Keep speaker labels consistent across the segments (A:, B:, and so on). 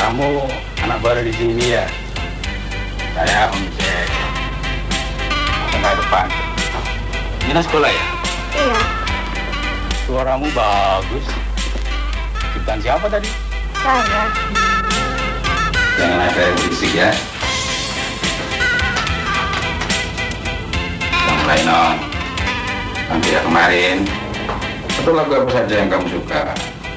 A: Kamu anak baru di sini ya? Saya Om Jack. Tengah depan. Ini sekolah ya?
B: Iya.
A: Suaramu bagus. Ciptaan siapa tadi?
B: Saya.
A: Jangan ada yang berisik ya. Yang lain Om. Nanti ya kemarin. Betul lagu apa saja yang kamu suka?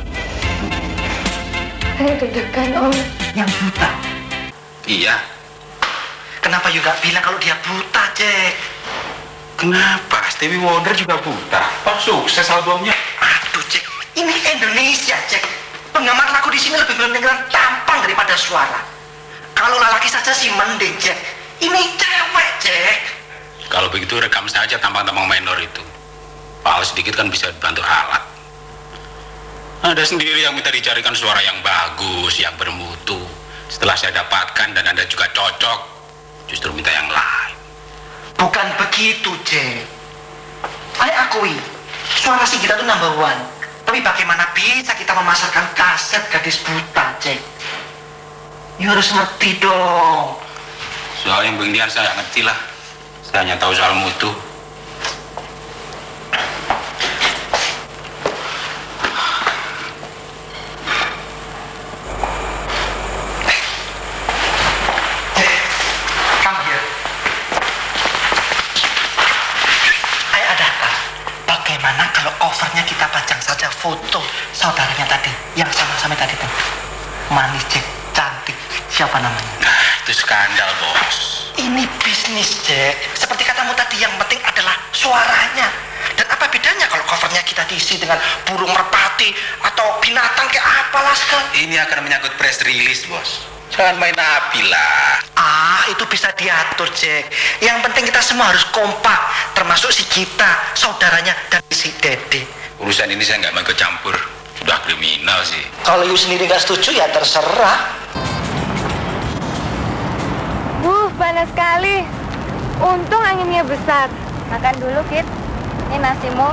B: Saya deg-degan, Om.
C: Yang buta?
A: Iya.
C: Kenapa you gak bilang kalau dia buta, Jack?
A: Kenapa? Stevie Wonder juga buta. Oh, sukses albumnya.
C: Aduh, Jack. Ini Indonesia, Jack. Pengamat lagu di sini lebih mendengarkan tampang daripada suara. Kalau lelaki saja sih mending, Jack. Ini cewek, Jack.
A: Kalau begitu rekam saja tampang-tampang minor itu. Paul sedikit kan bisa dibantu alat. Anda sendiri yang minta dicarikan suara yang bagus, yang bermutu. Setelah saya dapatkan dan Anda juga cocok, justru minta yang lain.
C: Bukan begitu, Jack. I akui, suara si kita tuh number one. Tapi bagaimana bisa kita memasarkan kaset gadis buta, Jack? You harus ngerti dong.
A: Soal yang beginian saya ngerti lah. Saya hanya tahu soal mutu.
C: Foto saudaranya tadi yang sama-sama tadi tuh, manis, Jack, cantik, siapa namanya?
A: Nah, itu skandal, bos.
C: Ini bisnis, Jack. Seperti katamu tadi, yang penting adalah suaranya. Dan apa bedanya kalau covernya kita diisi dengan burung merpati atau binatang kayak apalah sekali?
A: Ini akan menyangkut press release, bos. Jangan main api lah.
C: Itu bisa diatur, Jack. Yang penting kita semua harus kompak, termasuk si Gita, saudaranya, dan si Dede.
A: Urusan ini saya nggak mau ikut campur. Udah kriminal sih.
C: Kalau you sendiri nggak setuju ya terserah.
B: Panas sekali. Untung anginnya besar. Makan dulu, Kit. Ini nasimu.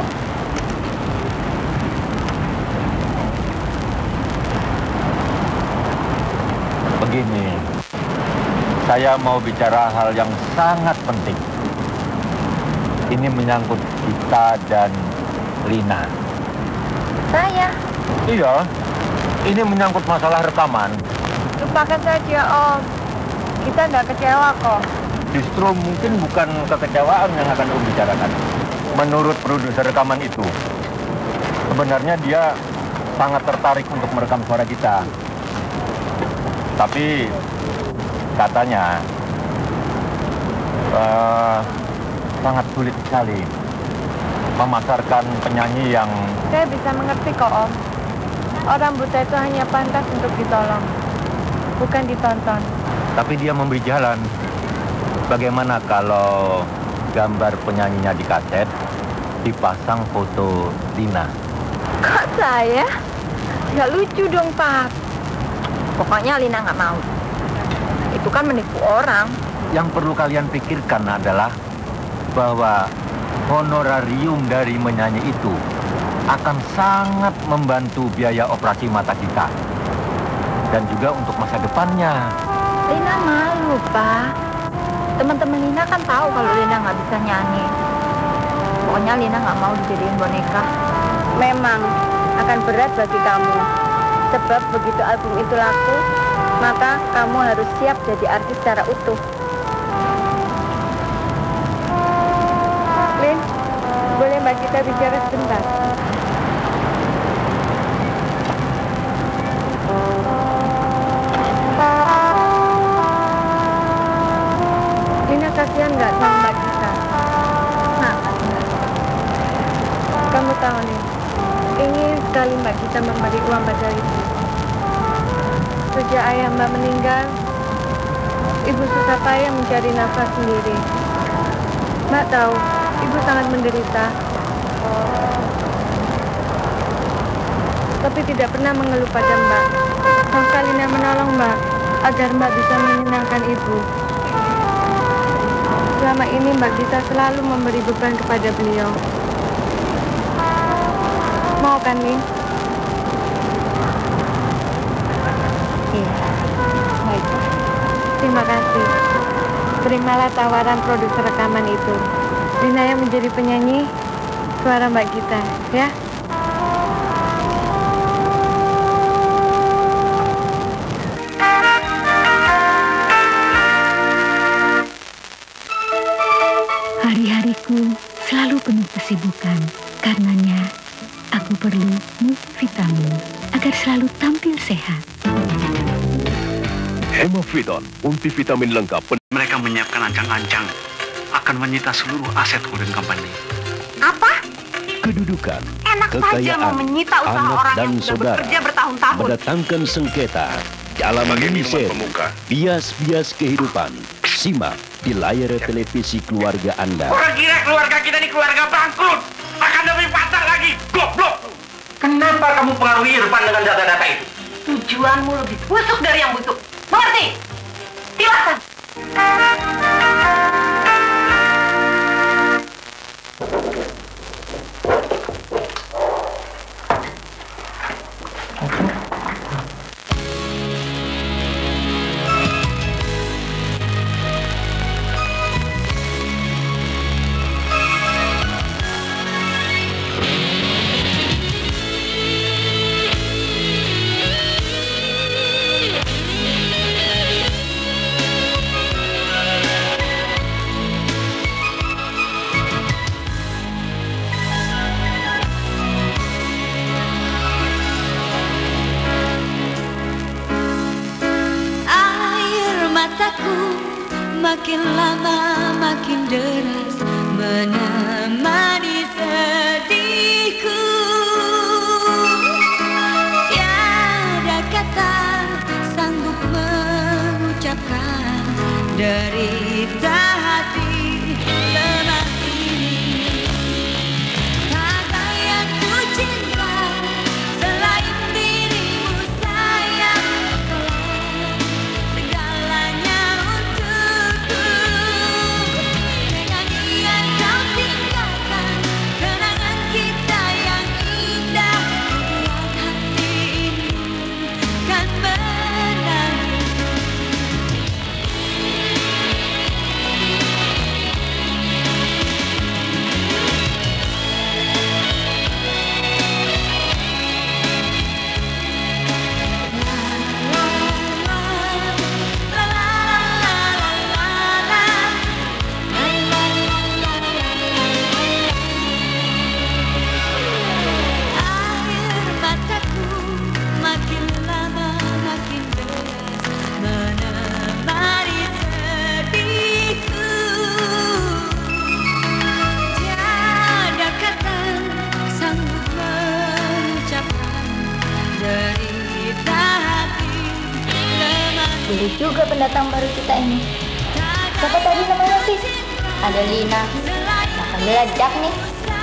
D: Begini, saya mau bicara hal yang sangat penting. Ini menyangkut kita dan Lina.
B: Saya.
D: Iya, ini menyangkut masalah rekaman.
B: Lupakan saja, Om. Kita nggak kecewa kok.
D: Justru mungkin bukan kekecewaan yang akan Om bicarakan. Menurut produser rekaman itu, sebenarnya dia sangat tertarik untuk merekam suara kita. Tapi katanya sangat sulit sekali memasarkan penyanyi yang...
B: Saya bisa mengerti kok, Om. Orang buta itu hanya pantas untuk ditolong, bukan ditonton.
D: Tapi dia memberi jalan. Bagaimana kalau gambar penyanyinya di kaset dipasang foto Lina?
B: Kok saya? Nggak lucu dong, Pak. Pokoknya Lina nggak mau. Itu kan menipu orang.
D: Yang perlu kalian pikirkan adalah bahwa honorarium dari menyanyi itu akan sangat membantu biaya operasi mata kita. Dan juga untuk masa depannya.
B: Lina malu, Pak. Teman-teman Lina kan tahu kalau Lina nggak bisa nyanyi. Pokoknya Lina nggak mau dijadiin boneka. Memang akan berat bagi kamu. Sebab begitu album itu laku, maka kamu harus siap jadi artis secara utuh. Lin, boleh Mbak kita bicara sebentar? Lina kasihan nggak sama Mbak Gita? Nah, kamu tahu nih, ingin sekali Mbak Gita memberi uang pada ibu. Sejak ayah Mbak meninggal, ibu susah payah mencari nafkah sendiri. Mbak tahu, ibu sangat menderita. Tapi tidak pernah mengeluh pada Mbak. Maka Lina menolong Mbak, agar Mbak bisa menyenangkan ibu. Selama ini Mbak Gita selalu memberi beban kepada beliau. Mau kan, Lin? Iya. Terima kasih. Terimalah tawaran produser rekaman itu. Lina yang menjadi penyanyi suara Mbak Gita, ya.
E: Hari-hariku selalu penuh kesibukan. Karenanya, aku perlu multivitamin agar selalu tampil sehat.
F: Hemoviton, multivitamin lengkap.
G: Mereka menyiapkan ancang-ancang akan menyita seluruh aset holding company.
B: Apa?
F: Kedudukan,
B: Enak saja mau
F: kekayaan,
B: menyita usaha
F: anak
B: orang
F: dan
B: yang sudah
F: saudara,
B: bekerja bertahun-tahun.
F: mendatangkan sengketa dalam miniseri bias-bias kehidupan. Simak di layar televisi keluarga Anda.
C: Orang kira keluarga kita ini keluarga bangkrut. Akan lebih fatal lagi. Goblok. Kenapa kamu pengaruhi Irfan dengan data-data itu?
B: Tujuanmu lebih busuk dari yang busuk. Mengerti? Silakan.
E: Makin lama makin deras menemani sedihku. Tiada kata sanggup mengucapkan derita hati lemah ini. Kata yang ku cinta selain dirimu sayang, segalanya untukku. Dengan dia kau tinggalkan kenangan kita yang indah, buat hati ini kan menangis. Air mataku makin lama makin deras menemani sedihku. Tiada kata sanggup mengucapkan derita hati lemah.
B: Boleh juga pendatang baru kita ini. Siapa tadi namanya sih? Ada Lina. Akan belajar nih.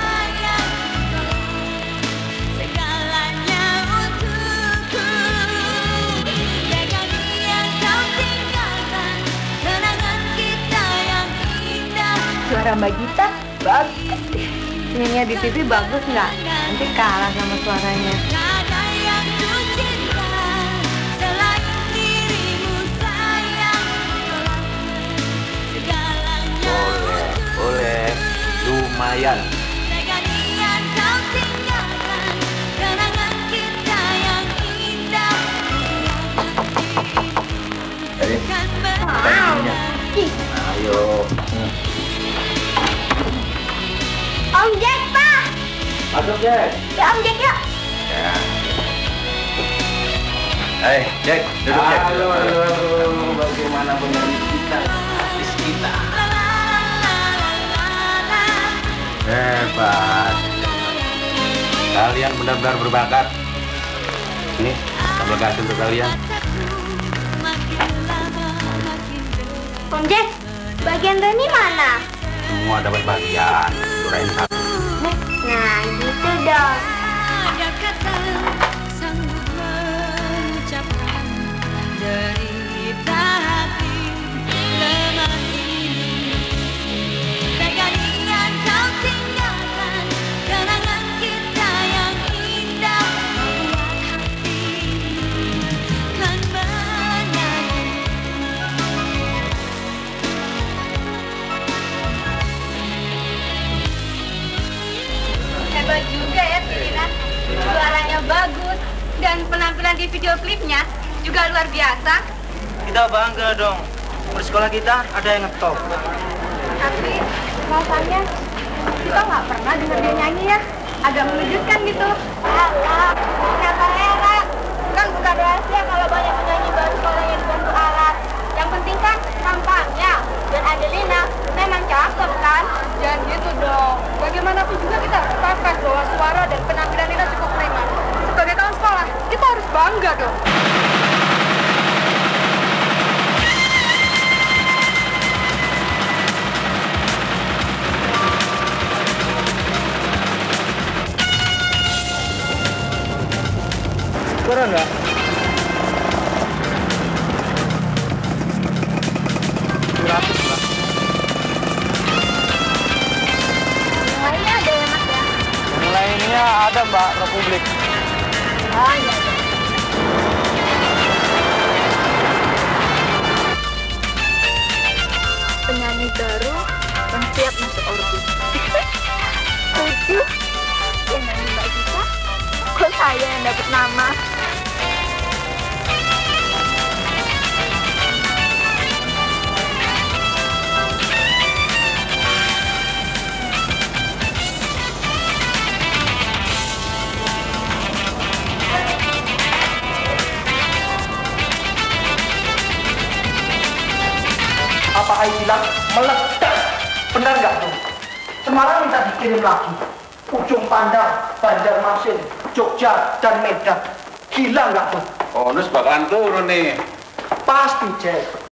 E: Segalanya untukku. Dengan dia kau tinggalkan kenangan kita yang indah.
B: Suara Mbak Gita bagus. Nyanyi di TV bagus nggak? Nanti kalah sama suaranya.
E: Tiada yang ku cinta selain dirimu sayang. Segalanya
D: Boleh, lumayan.
E: dengan dia kau tinggalkan kenangan kita yang indah.
D: Jadi,
E: Kan
D: tensinya. Ayo.
B: Om Jack, Pak.
D: Masuk, Jack.
B: Ya Om Jack yuk.
D: Ya. Jack, duduk, Jack.
A: Halo, bagaimana penyanyi kita, artis kita? Hebat. Kalian benar-benar berbakat. Nih, tambah kasih untuk kalian.
B: Om Jack, bagian Reni mana?
A: Semua dapat bagian. Kirain satu.
B: Nah, gitu dong.
E: Ada kata sanggup mengucapkan derita hati lemah ini. Dengan dia kau tinggalkan kenangan kita yang indah, buat hati ini kan menyanyi.
B: penampilan di video klipnya juga luar biasa.
C: Kita bangga dong. Di sekolah kita ada yang ngetop.
B: Tapi rasanya kita nggak pernah dengar dia nyanyi ya. Agak mengejutkan gitu. Alah, kenapa Hera? Kan bukan rahasia kalau banyak penyanyi baru sekolah yang dibantu alat. Yang penting kan tampangnya. Dan Adelina memang cakep kan? Jangan gitu dong. Bagaimanapun juga kita harus sepakat bahwa suara dan penampilan Lina cukup prima. Sebagai kawan sekolah, kita harus bangga dong.
C: Kurang nggak?
B: Yang lainnya ada ya Mas ya?
C: Yang lainnya ada Mbak, Republik.
B: Oh iya. Penyanyi baru yang siap masuk orbit. Setuju. Yang nyanyi Mbak Gita, kok saya yang dapat nama?
C: Apa Ai bilang meledak? Benar nggak tuh? Semarang minta dikirim lagi. Ujung Pandang, Banjarmasin, Jogja, dan Medan. Gila nggak tuh?
A: Bonus bakalan turun nih.
C: Pasti, Jack.